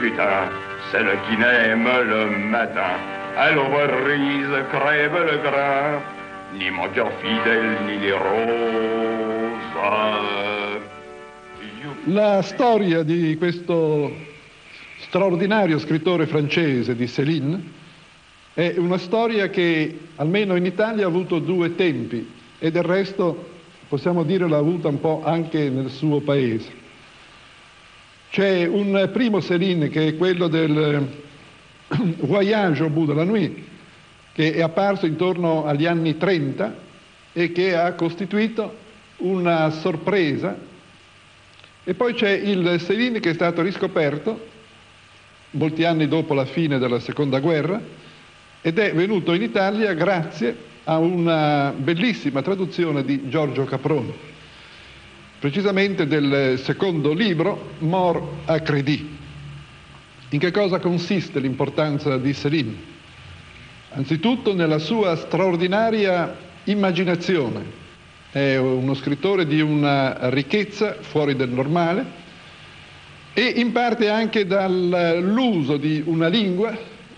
putain, celle qui n'aime le matin. Elle brise, crève le grain, ni mon cœur fidèle, ni les roses. La storia di questo straordinario scrittore francese, di Céline, è una storia che, almeno in Italia, ha avuto due tempi e del resto, possiamo dire, l'ha avuta un po' anche nel suo paese. C'è un primo Céline che è quello del Voyage au bout de la nuit, che è apparso intorno agli anni 30 e che ha costituito una sorpresa. E poi c'è il Céline che è stato riscoperto molti anni dopo la fine della Seconda Guerra ed è venuto in Italia grazie a una bellissima traduzione di Giorgio Caproni, precisamente del secondo libro, Mort à crédit. In che cosa consiste l'importanza di Céline? Anzitutto nella sua straordinaria immaginazione. È uno scrittore di una ricchezza fuori del normale e in parte anche dall'uso di una lingua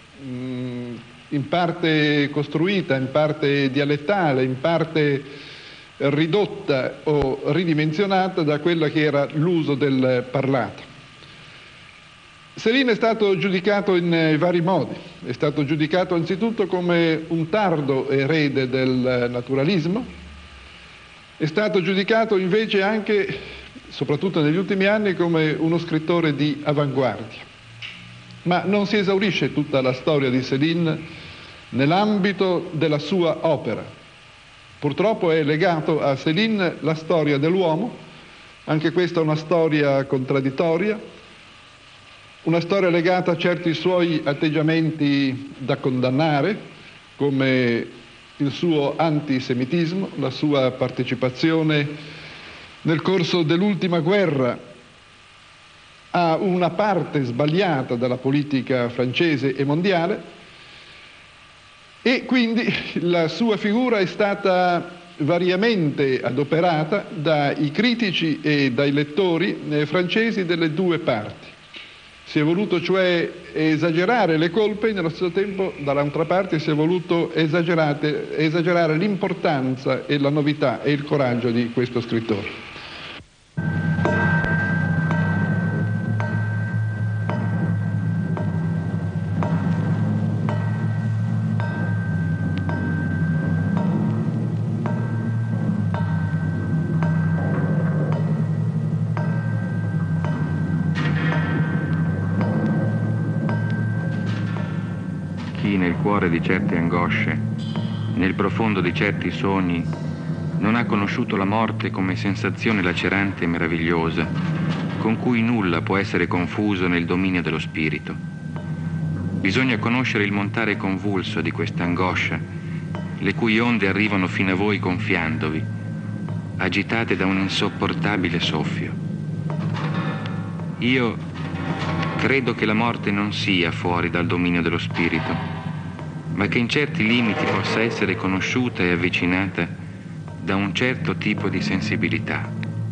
in parte costruita, in parte dialettale, in parte ridotta o ridimensionata da quella che era l'uso del parlato. Céline è stato giudicato in vari modi. È stato giudicato anzitutto come un tardo erede del naturalismo. È stato giudicato invece anche, soprattutto negli ultimi anni, come uno scrittore di avanguardia. Ma non si esaurisce tutta la storia di Céline nell'ambito della sua opera. Purtroppo è legato a Céline la storia dell'uomo, anche questa è una storia contraddittoria, una storia legata a certi suoi atteggiamenti da condannare, come il suo antisemitismo, la sua partecipazione nel corso dell'ultima guerra a una parte sbagliata della politica francese e mondiale, e quindi la sua figura è stata variamente adoperata dai critici e dai lettori francesi delle due parti. Si è voluto cioè esagerare le colpe e nello stesso tempo, dall'altra parte, si è voluto esagerare l'importanza e la novità e il coraggio di questo scrittore. Nel cuore di certe angosce, nel profondo di certi sogni, non ha conosciuto la morte come sensazione lacerante e meravigliosa, con cui nulla può essere confuso nel dominio dello spirito. Bisogna conoscere il montare convulso di questa angoscia, le cui onde arrivano fino a voi gonfiandovi, agitate da un insopportabile soffio. Io credo che la morte non sia fuori dal dominio dello spirito, ma che in certi limiti possa essere conosciuta e avvicinata da un certo tipo di sensibilità.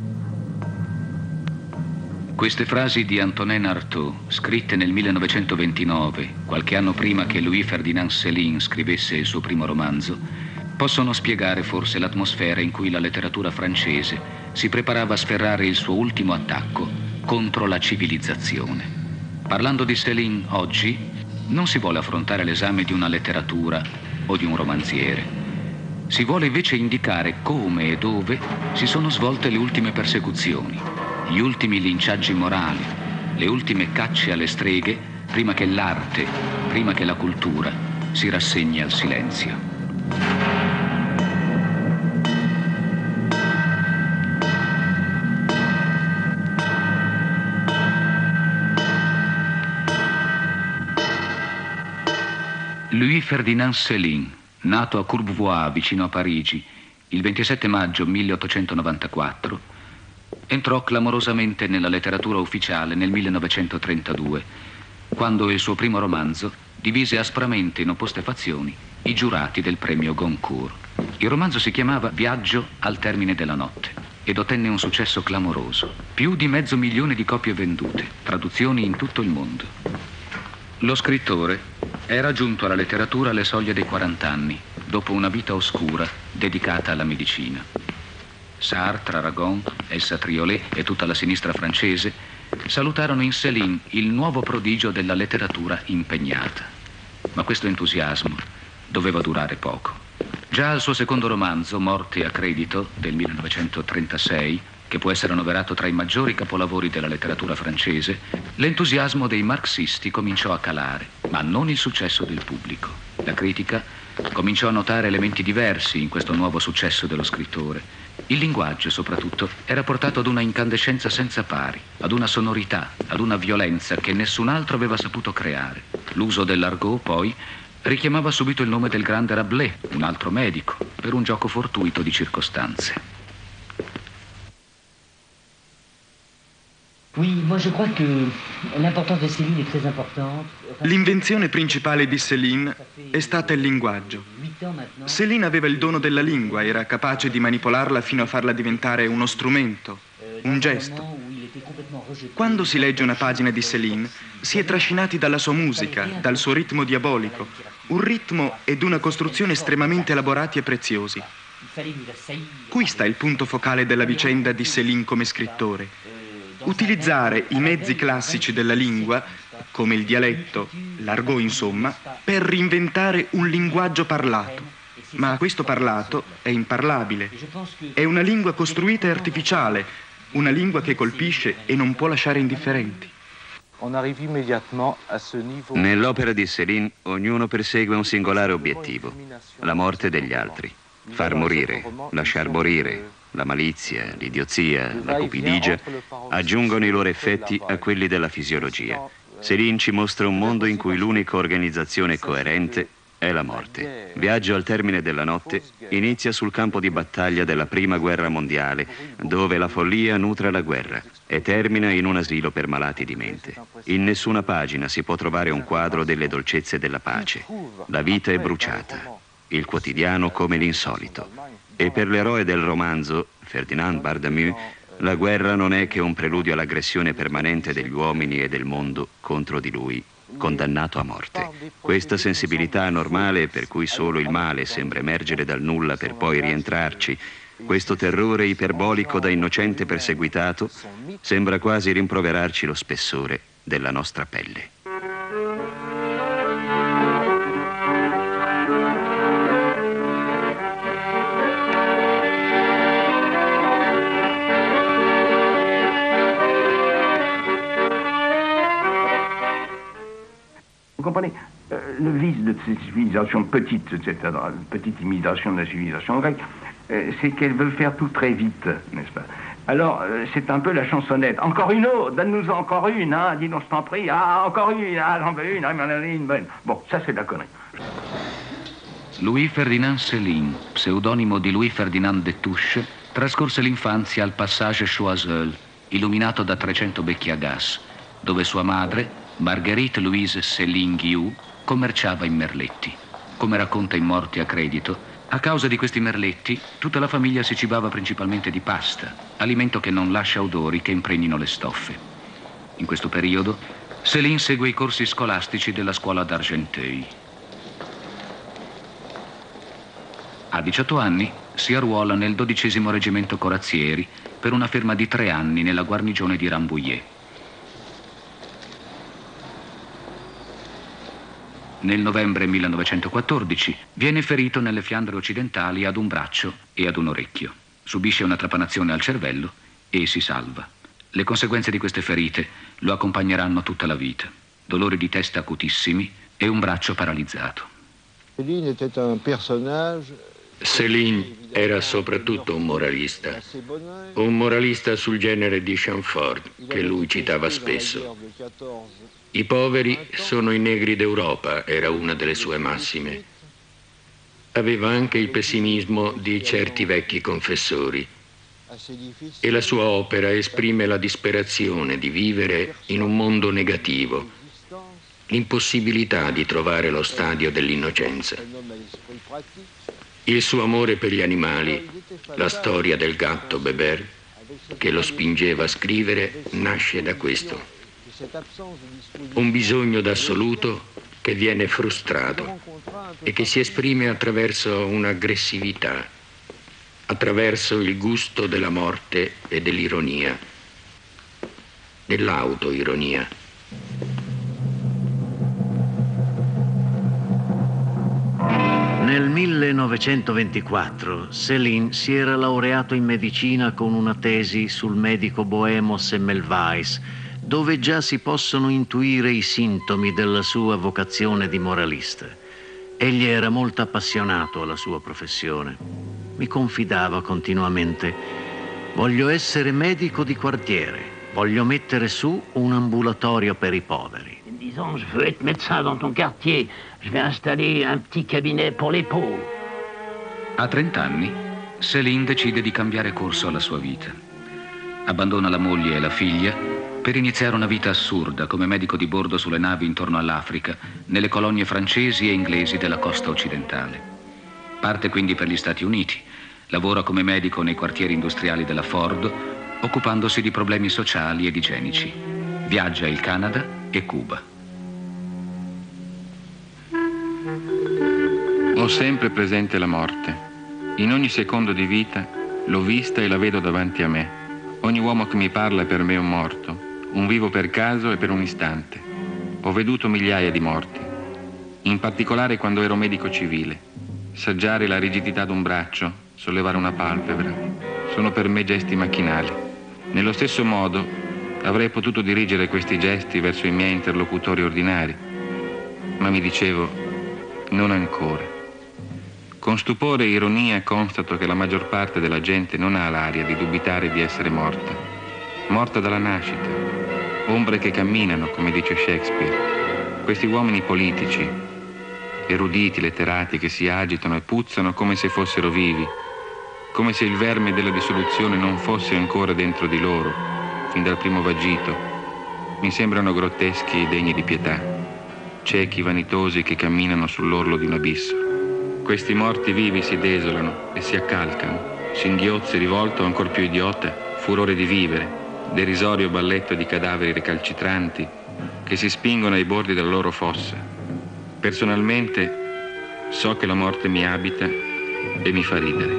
Queste frasi di Antonin Artaud, scritte nel 1929, qualche anno prima che Louis-Ferdinand Céline scrivesse il suo primo romanzo, possono spiegare forse l'atmosfera in cui la letteratura francese si preparava a sferrare il suo ultimo attacco contro la civilizzazione. Parlando di Céline oggi, non si vuole affrontare l'esame di una letteratura o di un romanziere. Si vuole invece indicare come e dove si sono svolte le ultime persecuzioni, gli ultimi linciaggi morali, le ultime cacce alle streghe, prima che l'arte, prima che la cultura si rassegni al silenzio. Louis-Ferdinand Céline, nato a Courbevoie, vicino a Parigi, il 27 maggio 1894, entrò clamorosamente nella letteratura ufficiale nel 1932, quando il suo primo romanzo divise aspramente in opposte fazioni i giurati del premio Goncourt. Il romanzo si chiamava Viaggio al termine della notte. ed ottenne un successo clamoroso. Più di 500.000 di copie vendute, traduzioni in tutto il mondo. Lo scrittore era giunto alla letteratura alle soglie dei 40 anni, dopo una vita oscura dedicata alla medicina. Sartre, Aragon, Elsa Triolet e tutta la sinistra francese salutarono in Céline il nuovo prodigio della letteratura impegnata. Ma questo entusiasmo doveva durare poco. Già al suo secondo romanzo, Morte a credito, del 1936, che può essere annoverato tra i maggiori capolavori della letteratura francese, l'entusiasmo dei marxisti cominciò a calare, ma non il successo del pubblico. La critica cominciò a notare elementi diversi in questo nuovo successo dello scrittore. Il linguaggio, soprattutto, era portato ad una incandescenza senza pari, ad una sonorità, ad una violenza che nessun altro aveva saputo creare. L'uso dell'argot, poi, richiamava subito il nome del grande Rabelais, un altro medico, per un gioco fortuito di circostanze. L'invenzione principale di Céline è stata il linguaggio. Céline aveva il dono della lingua, era capace di manipolarla fino a farla diventare uno strumento, un gesto. Quando si legge una pagina di Céline, si è trascinati dalla sua musica, dal suo ritmo diabolico, un ritmo ed una costruzione estremamente elaborati e preziosi. Qui sta il punto focale della vicenda di Céline come scrittore. Utilizzare i mezzi classici della lingua, come il dialetto, l'argot insomma, per reinventare un linguaggio parlato. Ma questo parlato è imparlabile. È una lingua costruita e artificiale, una lingua che colpisce e non può lasciare indifferenti. Nell'opera di Céline ognuno persegue un singolare obiettivo, la morte degli altri. Far morire, lasciar morire, la malizia, l'idiozia, la cupidigia aggiungono i loro effetti a quelli della fisiologia. Céline ci mostra un mondo in cui l'unica organizzazione coerente è la morte. Viaggio al termine della notte inizia sul campo di battaglia della Prima Guerra Mondiale, dove la follia nutre la guerra, e termina in un asilo per malati di mente. In nessuna pagina si può trovare un quadro delle dolcezze della pace. La vita è bruciata, il quotidiano come l'insolito. E per l'eroe del romanzo, Ferdinand Bardamu, la guerra non è che un preludio all'aggressione permanente degli uomini e del mondo contro di lui, condannato a morte. Questa sensibilità normale per cui solo il male sembra emergere dal nulla per poi rientrarci, questo terrore iperbolico da innocente perseguitato, sembra quasi rimproverarci lo spessore della nostra pelle. Vous comprenez, le vice de cette civilisation petite, cette petite imitation de la civilisation grecque, c'est qu'elle veut faire tout très vite, n'est-ce pas? Alors, c'est un peu la chansonnette. Encore une autre, donne-nous encore une, hein, dis donc, je t'en prie. Ah, encore une, ah, j'en veux une, ah, m'en donne une bonne. Bon, ça c'est de la connerie. Louis Ferdinand Céline, pseudonimo di Louis Ferdinand Destouches, trascorse l'infanzia al passage Choiseul, illuminato da 300 becchi a gas, dove sua madre, Marguerite Louise Céline Guiou, commerciava in merletti. Come racconta in Morte a credito, a causa di questi merletti, tutta la famiglia si cibava principalmente di pasta, alimento che non lascia odori che impregnino le stoffe. In questo periodo, Céline segue i corsi scolastici della scuola d'Argenteuil. A 18 anni si arruola nel 12° reggimento corazzieri per una ferma di 3 anni nella guarnigione di Rambouillet. Nel novembre 1914 viene ferito nelle Fiandre occidentali ad un braccio e ad un orecchio. Subisce una trapanazione al cervello e si salva. Le conseguenze di queste ferite lo accompagneranno tutta la vita. Dolori di testa acutissimi e un braccio paralizzato. Céline era soprattutto un moralista sul genere di Chamfort, che lui citava spesso. I poveri sono i negri d'Europa, era una delle sue massime. Aveva anche il pessimismo di certi vecchi confessori e la sua opera esprime la disperazione di vivere in un mondo negativo, l'impossibilità di trovare lo stadio dell'innocenza. Il suo amore per gli animali La storia del gatto Bébert, che lo spingeva a scrivere, nasce da questo. Un bisogno d'assoluto che viene frustrato e che si esprime attraverso un'aggressività, attraverso il gusto della morte e dell'ironia, dell'autoironia. Nel 1924 Céline si era laureato in medicina con una tesi sul medico boemo Semmelweis, dove già si possono intuire i sintomi della sua vocazione di moralista. Egli era molto appassionato alla sua professione. Mi confidava continuamente: voglio essere medico di quartiere, voglio mettere su un ambulatorio per i poveri. Disons, je veux être médecin dans ton quartier, je vais installer un petit cabinet pour les pauvres. A 30 anni, Céline decide di cambiare corso alla sua vita. Abbandona la moglie e la figlia per iniziare una vita assurda come medico di bordo sulle navi intorno all'Africa, nelle colonie francesi e inglesi della costa occidentale. Parte quindi per gli Stati Uniti, lavora come medico nei quartieri industriali della Ford, occupandosi di problemi sociali ed igienici. Viaggia il Canada e Cuba. Ho sempre presente la morte. In ogni secondo di vita l'ho vista e la vedo davanti a me. Ogni uomo che mi parla è per me un morto, un vivo per caso e per un istante. Ho veduto migliaia di morti, in particolare quando ero medico civile. Saggiare la rigidità d'un braccio, sollevare una palpebra, sono per me gesti macchinali. Nello stesso modo avrei potuto dirigere questi gesti verso i miei interlocutori ordinari, ma mi dicevo, non ancora. Con stupore e ironia constato che la maggior parte della gente non ha l'aria di dubitare di essere morta. Morta dalla nascita. Ombre che camminano, come dice Shakespeare. Questi uomini politici, eruditi, letterati, che si agitano e puzzano come se fossero vivi, come se il verme della dissoluzione non fosse ancora dentro di loro, fin dal primo vagito, mi sembrano grotteschi e degni di pietà, ciechi vanitosi che camminano sull'orlo di un abisso. Questi morti vivi si desolano e si accalcano, singhiozzi, rivolto, ancor più idiota, furore di vivere, derisorio balletto di cadaveri recalcitranti che si spingono ai bordi della loro fossa. Personalmente so che la morte mi abita e mi fa ridere.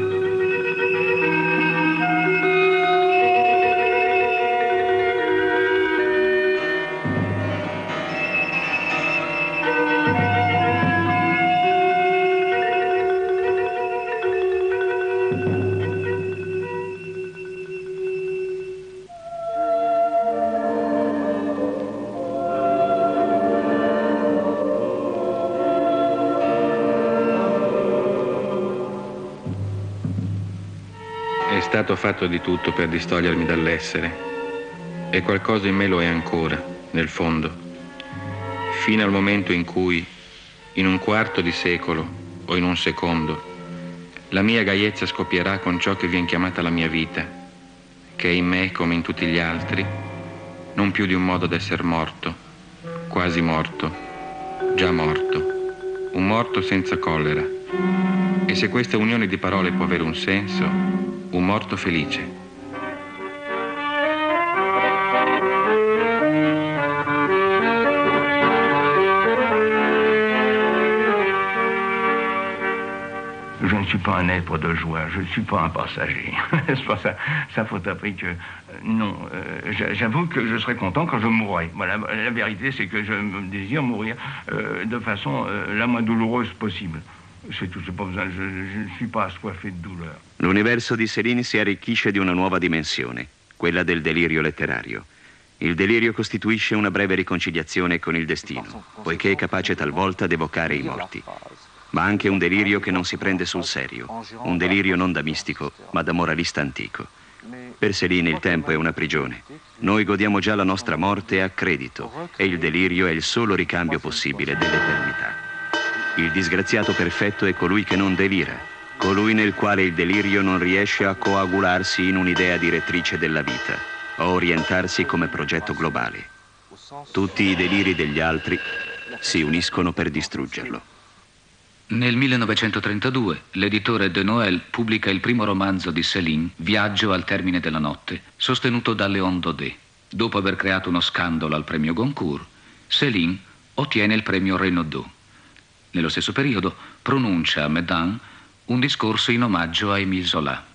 È stato fatto di tutto per distogliermi dall'essere, e qualcosa in me lo è ancora, nel fondo, fino al momento in cui, in un quarto di secolo o in un secondo, la mia gaiezza scoppierà con ciò che viene chiamata la mia vita, che è in me, come in tutti gli altri, non più di un modo d'essere morto, quasi morto, già morto, un morto senza collera. E se questa unione di parole può avere un senso, un morto felice. Je ne suis pas un être de joie, je ne suis pas un passager. C'est pas ça, ça faut appris que non. J'avoue que je serais content quand je mourrai. Voilà, la vérité, c'est que je désire mourir de façon la moins douloureuse possible. C'est tout, j'ai pas besoin, je ne suis pas assoiffé de douleur. L'universo di Céline si arricchisce di una nuova dimensione, quella del delirio letterario. Il delirio costituisce una breve riconciliazione con il destino, poiché è capace talvolta di evocare i morti. Ma anche un delirio che non si prende sul serio, un delirio non da mistico, ma da moralista antico. Per Céline il tempo è una prigione. Noi godiamo già la nostra morte a credito, e il delirio è il solo ricambio possibile dell'eternità. Il disgraziato perfetto è colui che non delira, colui nel quale il delirio non riesce a coagularsi in un'idea direttrice della vita, o orientarsi come progetto globale. Tutti i deliri degli altri si uniscono per distruggerlo. Nel 1932 l'editore de Noël pubblica il primo romanzo di Céline, Viaggio al termine della notte, sostenuto da Léon Daudet. Dopo aver creato uno scandalo al premio Goncourt, Céline ottiene il premio Renaudot. Nello stesso periodo pronuncia a Meudon un discorso in omaggio a Émile Zola.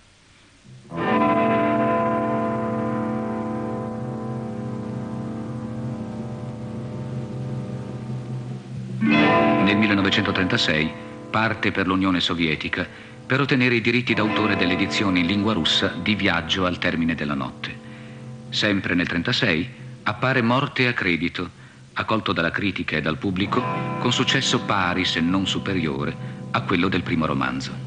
Nel 1936 parte per l'Unione Sovietica per ottenere i diritti d'autore dell'edizione in lingua russa di Viaggio al termine della notte. Sempre nel 1936 appare Morte a credito, accolto dalla critica e dal pubblico con successo pari, se non superiore, a quello del primo romanzo.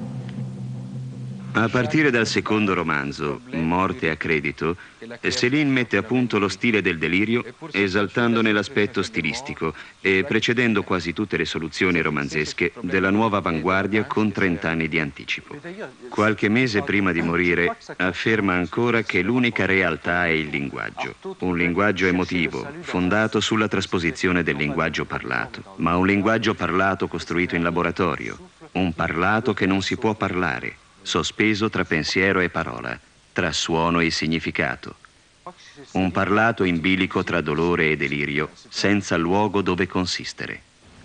A partire dal secondo romanzo, Morte a credito, Céline mette a punto lo stile del delirio, esaltandone l'aspetto stilistico e precedendo quasi tutte le soluzioni romanzesche della nuova avanguardia con 30 anni di anticipo. Qualche mese prima di morire afferma ancora che l'unica realtà è il linguaggio. Un linguaggio emotivo, fondato sulla trasposizione del linguaggio parlato, ma un linguaggio parlato costruito in laboratorio, un parlato che non si può parlare, sospeso tra pensiero e parola, tra suono e significato. Un parlato in bilico tra dolore e delirio, senza luogo dove consistere.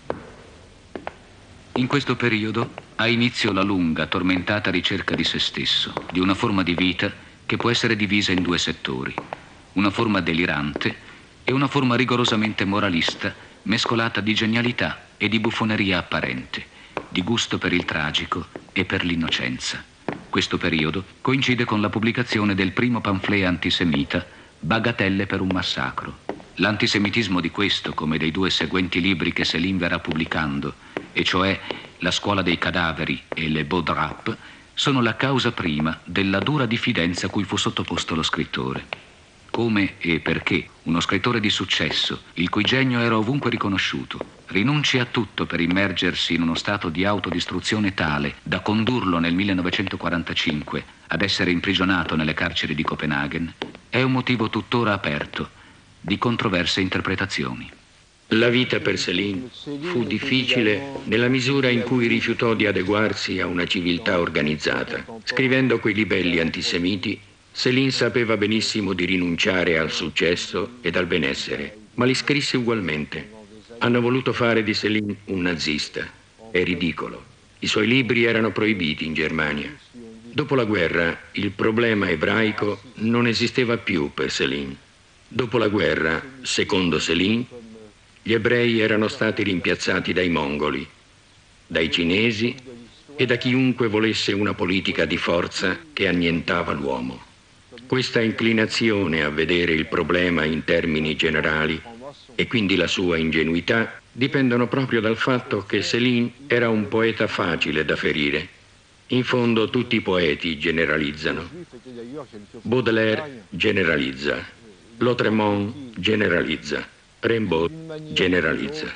In questo periodo ha inizio la lunga, tormentata ricerca di se stesso, di una forma di vita che può essere divisa in due settori, una forma delirante e una forma rigorosamente moralista, mescolata di genialità e di buffoneria apparente, di gusto per il tragico e per l'innocenza. Questo periodo coincide con la pubblicazione del primo pamphlet antisemita, Bagatelle per un massacro. L'antisemitismo di questo, come dei due seguenti libri che Céline verrà pubblicando, e cioè La scuola dei cadaveri e Le Beaux Draps, sono la causa prima della dura diffidenza a cui fu sottoposto lo scrittore. Come e perché uno scrittore di successo, il cui genio era ovunque riconosciuto, rinunci a tutto per immergersi in uno stato di autodistruzione tale da condurlo nel 1945 ad essere imprigionato nelle carceri di Copenaghen, è un motivo tuttora aperto di controverse interpretazioni. La vita per Céline fu difficile nella misura in cui rifiutò di adeguarsi a una civiltà organizzata. Scrivendo quei libelli antisemiti, Céline sapeva benissimo di rinunciare al successo ed al benessere, ma li scrisse ugualmente. Hanno voluto fare di Céline un nazista. È ridicolo. I suoi libri erano proibiti in Germania. Dopo la guerra, il problema ebraico non esisteva più per Céline. Dopo la guerra, secondo Céline, gli ebrei erano stati rimpiazzati dai mongoli, dai cinesi e da chiunque volesse una politica di forza che annientava l'uomo. Questa inclinazione a vedere il problema in termini generali e quindi la sua ingenuità dipendono proprio dal fatto che Céline era un poeta facile da ferire. In fondo tutti i poeti generalizzano. Baudelaire generalizza, Lautréamont generalizza, Rimbaud generalizza.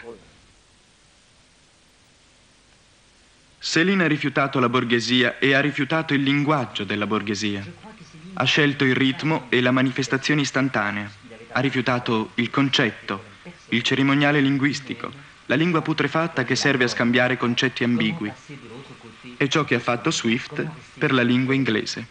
Céline ha rifiutato la borghesia e ha rifiutato il linguaggio della borghesia. Ha scelto il ritmo e la manifestazione istantanea. Ha rifiutato il concetto, il cerimoniale linguistico, la lingua putrefatta che serve a scambiare concetti ambigui. È ciò che ha fatto Swift per la lingua inglese.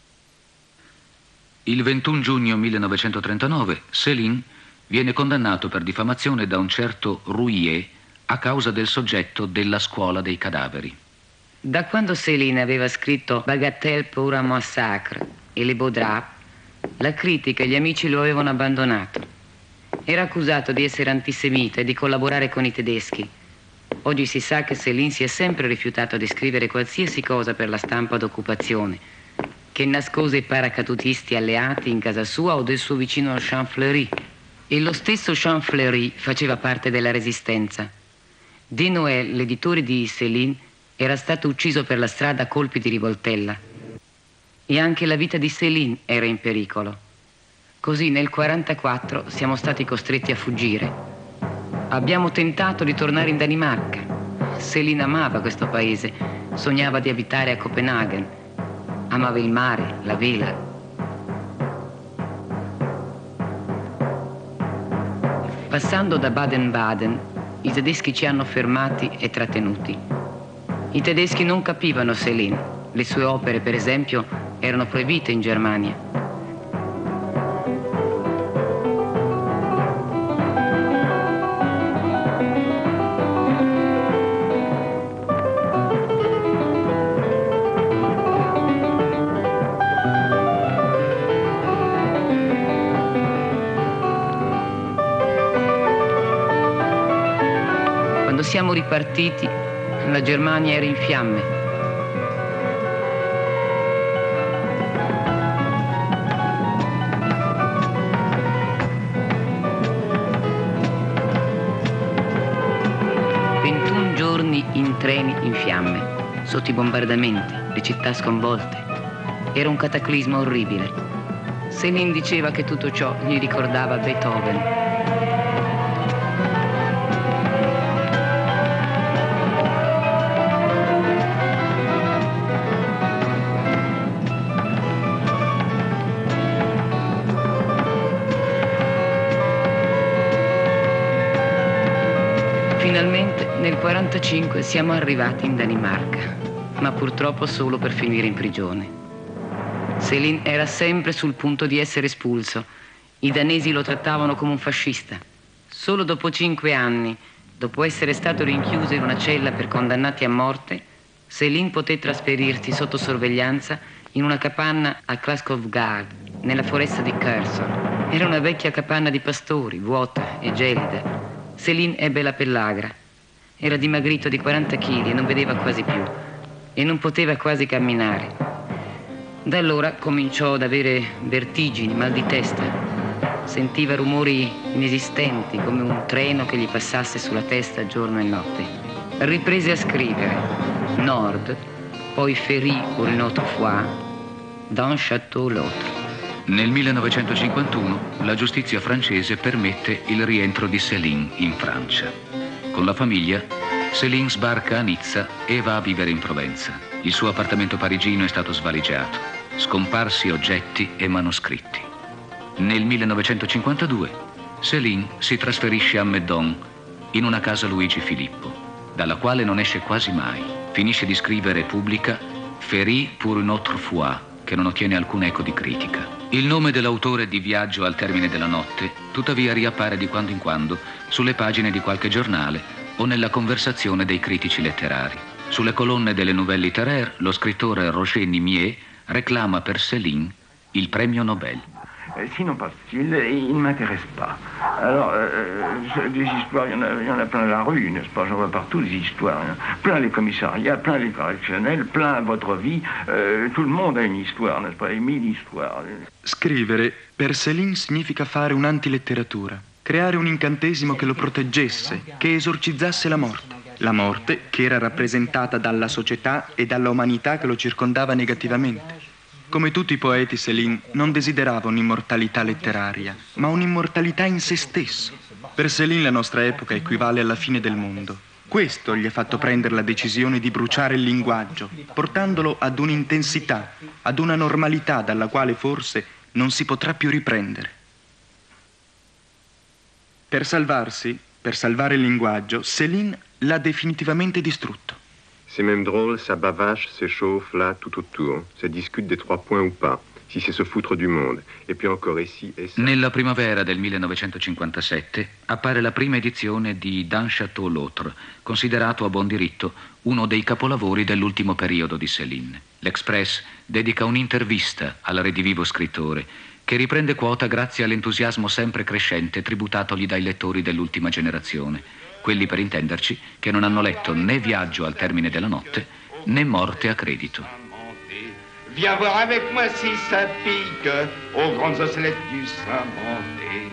Il 21 giugno 1939 Céline viene condannato per diffamazione da un certo Rouillet a causa del soggetto della scuola dei cadaveri. Da quando Céline aveva scritto Bagatelle pour un massacre e Les Beaux Draps, la critica e gli amici lo avevano abbandonato. Era accusato di essere antisemita e di collaborare con i tedeschi. Oggi si sa che Céline si è sempre rifiutato di scrivere qualsiasi cosa per la stampa d'occupazione, che nascose i paracadutisti alleati in casa sua o del suo vicino Champfleury. E lo stesso Champfleury faceva parte della Resistenza. De Noël, l'editore di Céline, era stato ucciso per la strada a colpi di rivoltella. E anche la vita di Céline era in pericolo. Così nel 1944 siamo stati costretti a fuggire. Abbiamo tentato di tornare in Danimarca. Céline amava questo paese, sognava di abitare a Copenaghen. Amava il mare, la vela. Passando da Baden-Baden, i tedeschi ci hanno fermati e trattenuti. I tedeschi non capivano Céline. Le sue opere, per esempio, erano proibite in Germania. Quando siamo ripartiti, la Germania era in fiamme. Giorni in treni in fiamme, sotto i bombardamenti, le città sconvolte. Era un cataclisma orribile. Céline diceva che tutto ciò gli ricordava Beethoven. Finalmente nel 1945 siamo arrivati in Danimarca, ma purtroppo solo per finire in prigione. Céline era sempre sul punto di essere espulso. I danesi lo trattavano come un fascista. Solo dopo 5 anni, dopo essere stato rinchiuso in una cella per condannati a morte, Céline poté trasferirsi sotto sorveglianza in una capanna a Klaskovgard, nella foresta di Kherson. Era una vecchia capanna di pastori, vuota e gelida. Céline ebbe la pellagra. Era dimagrito di 40 kg e non vedeva quasi più. E non poteva quasi camminare. Da allora cominciò ad avere vertigini, mal di testa. Sentiva rumori inesistenti, come un treno che gli passasse sulla testa giorno e notte. Riprese a scrivere Nord, poi Ferry pour une autre fois, d'un château l'autre. Nel 1951 la giustizia francese permette il rientro di Céline in Francia. Con la famiglia, Céline sbarca a Nizza e va a vivere in Provenza. Il suo appartamento parigino è stato svaligiato, scomparsi oggetti e manoscritti. Nel 1952 Céline si trasferisce a Meudon, in una casa Luigi Filippo, dalla quale non esce quasi mai. Finisce di scrivere e pubblica Ferry pour une autre fois, che non ottiene alcun eco di critica. Il nome dell'autore di Viaggio al termine della notte, tuttavia, riappare di quando in quando sulle pagine di qualche giornale o nella conversazione dei critici letterari. Sulle colonne delle Nouvelles Littéraires, lo scrittore Roger Nimier reclama per Céline il premio Nobel. Sinon pas il ne m'intéresse pas. Alors, des histoires, il y en a plein la rue, n'est-ce pas? J'en vois partout des histoires. Plein les commissariats, plein les correctionnels, plein votre vie. Tout le monde a une histoire, n'est-ce pas? Et 1000 histoires. Scrivere per Céline significa fare un'antiletteratura, creare un incantesimo che lo proteggesse, che esorcizzasse la morte. La morte che era rappresentata dalla società e dalla umanità che lo circondava negativamente. Come tutti i poeti, Céline non desiderava un'immortalità letteraria, ma un'immortalità in se stesso. Per Céline la nostra epoca equivale alla fine del mondo. Questo gli ha fatto prendere la decisione di bruciare il linguaggio, portandolo ad un'intensità, ad una normalità dalla quale forse non si potrà più riprendere. Per salvarsi, per salvare il linguaggio, Céline l'ha definitivamente distrutto. C'est même drôle, ça bavache, s'échauffe là tout autour, ça discute des 3 points ou pas, si c'est se foutre du monde. E puis encore ici et ça. Nella primavera del 1957 appare la prima edizione di D'un château l'autre, considerato a buon diritto uno dei capolavori dell'ultimo periodo di Céline. L'Express dedica un'intervista al redivivo scrittore, che riprende quota grazie all'entusiasmo sempre crescente tributatogli dai lettori dell'ultima generazione. Quelli, per intenderci, che non hanno letto né Viaggio al termine della notte né Morte a credito. Viens voir avec moi si ça pique aux grandes ossellettes du Saint-Mandé.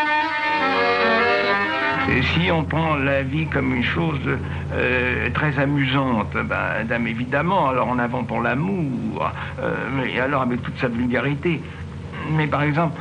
Et si on prend la vie comme une chose très amusante, ben évidemment, alors en avant pour l'amour, mais alors avec toute sa vulgarité. Mais par exemple,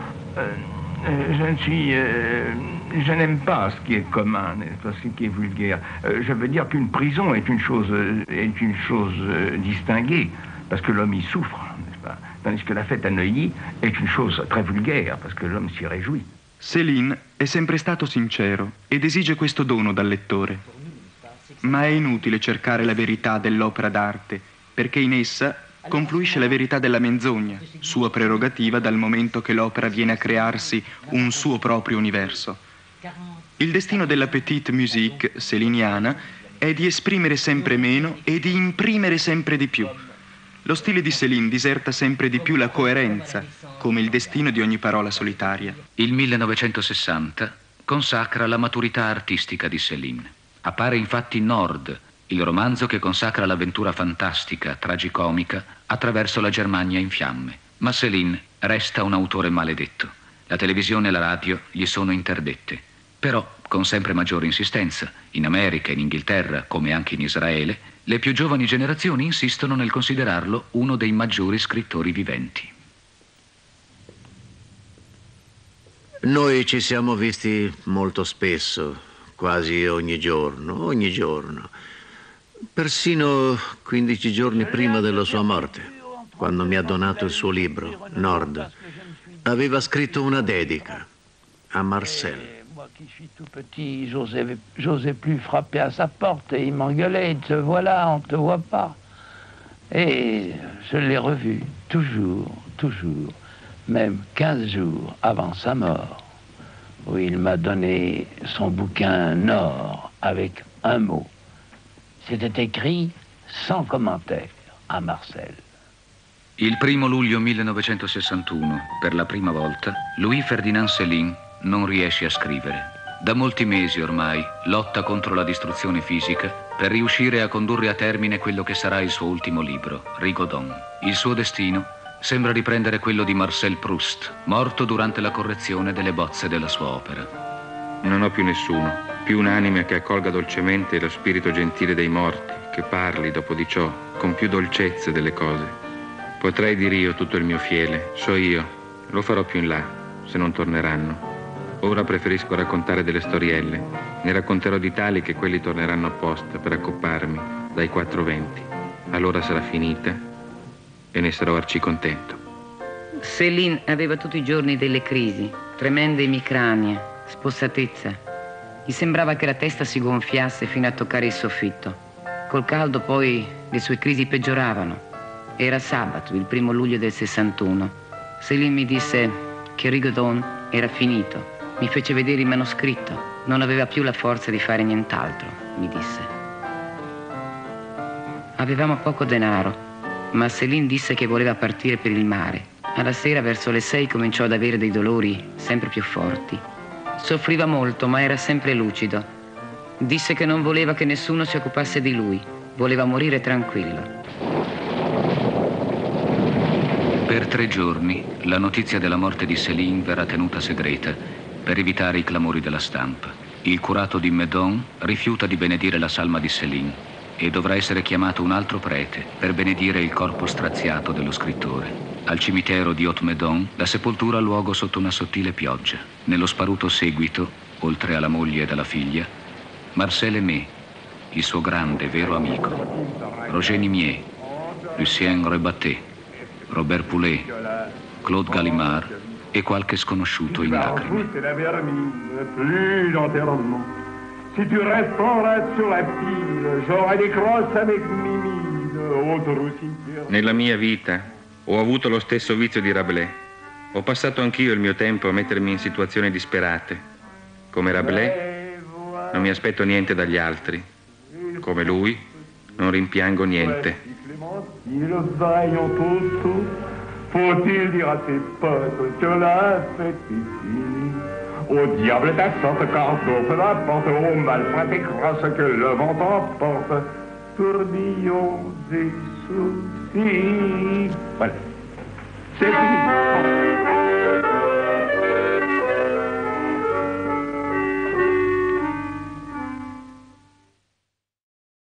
je n'aime pas ce qui est commun, ce qui est vulgaire. Je veux dire qu'une prison est une chose distinguée, parce que l'homme y souffre, n'est-ce pas? Tandis que la fête à Neuilly est une chose très vulgaire, parce que l'homme s'y réjouit. Céline è sempre stato sincero ed esige questo dono dal lettore. ma è inutile cercare la verità dell'opera d'arte, perché in essa confluisce la verità della menzogna, sua prerogativa dal momento che l'opera viene a crearsi un suo proprio universo. Il destino della petite musique seliniana è di esprimere sempre meno e di imprimere sempre di più. Lo stile di Céline diserta sempre di più la coerenza, come il destino di ogni parola solitaria. Il 1960 consacra la maturità artistica di Céline. Appare infatti Nord, il romanzo che consacra l'avventura fantastica, tragicomica, attraverso la Germania in fiamme. Ma Céline resta un autore maledetto. La televisione e la radio gli sono interdette. Però, con sempre maggiore insistenza, in America, in Inghilterra, come anche in Israele, le più giovani generazioni insistono nel considerarlo uno dei maggiori scrittori viventi. Noi ci siamo visti molto spesso, quasi ogni giorno. Persino 15 giorni prima della sua morte, quando mi ha donato il suo libro, Nord, aveva scritto una dedica a Marcel. Moi qui suis tout petit, j'osais plus frapper à sa porte et il m'engueulait, te voilà, on te voit pas. Et je l'ai revu, toujours, même 15 jours avant sa mort, où il m'a donné son bouquin Nord avec un mot. C'était écrit sans commentaire à Marcel. Il 1 luglio 1961, per la prima volta, Louis-Ferdinand Céline non riesce a scrivere. Da molti mesi ormai lotta contro la distruzione fisica per riuscire a condurre a termine quello che sarà il suo ultimo libro, Rigaudon. Il suo destino sembra riprendere quello di Marcel Proust, morto durante la correzione delle bozze della sua opera. Non ho più nessuno, più un'anima che accolga dolcemente lo spirito gentile dei morti, che parli dopo di ciò con più dolcezza delle cose. Potrei dir io tutto il mio fiele, so io, lo farò più in là, se non torneranno. Ora preferisco raccontare delle storielle. Ne racconterò di tali che quelli torneranno apposta per accopparmi dai 4 venti. Allora sarà finita e ne sarò arcicontento. Céline aveva tutti i giorni delle crisi, tremende emicranie, spossatezza. Gli sembrava che la testa si gonfiasse fino a toccare il soffitto. Col caldo poi le sue crisi peggioravano. Era sabato, il 1 luglio del 61. Céline mi disse che Rigaudon era finito. Mi fece vedere il manoscritto. Non aveva più la forza di fare nient'altro, mi disse. Avevamo poco denaro, ma Céline disse che voleva partire per il mare. Alla sera, verso le 6, cominciò ad avere dei dolori sempre più forti. Soffriva molto, ma era sempre lucido. Disse che non voleva che nessuno si occupasse di lui. Voleva morire tranquillo. Per 3 giorni la notizia della morte di Céline verrà tenuta segreta per evitare i clamori della stampa. Il curato di Meudon rifiuta di benedire la salma di Céline e dovrà essere chiamato un altro prete per benedire il corpo straziato dello scrittore. Al cimitero di Haute-Meudon la sepoltura ha luogo sotto una sottile pioggia. Nello sparuto seguito, oltre alla moglie ed alla figlia, Marcel Aimé, il suo grande, vero amico, Roger Nimier, Lucien Rebatté, Robert Poulet, Claude Gallimard e qualche sconosciuto in lacrime. Si tu resteras sur la pile, j'aurai des crosses avec Mimi. Nella mia vita ho avuto lo stesso vizio di Rabelais. Ho passato anch'io il mio tempo a mettermi in situazioni disperate. Come Rabelais non mi aspetto niente dagli altri. Come lui non rimpiango niente. Faut-il dire à ses potes que la fête est finie? Au diable ta sorte, car sauf la porte, au malfrat et crasse que le vent emporte, tourbillon des soucis. Voilà. C'est fini.